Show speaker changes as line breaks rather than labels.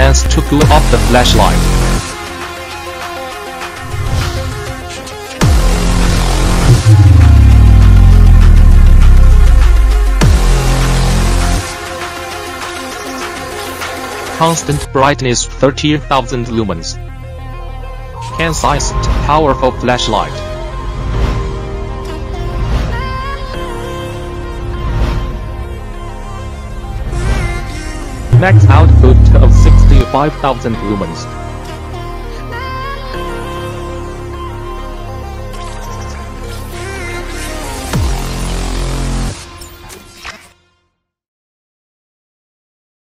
seconds to cool off the flashlight. Constant brightness 30,000 lumens. Can-sized, powerful flashlight. Max output of 65,000 lumens.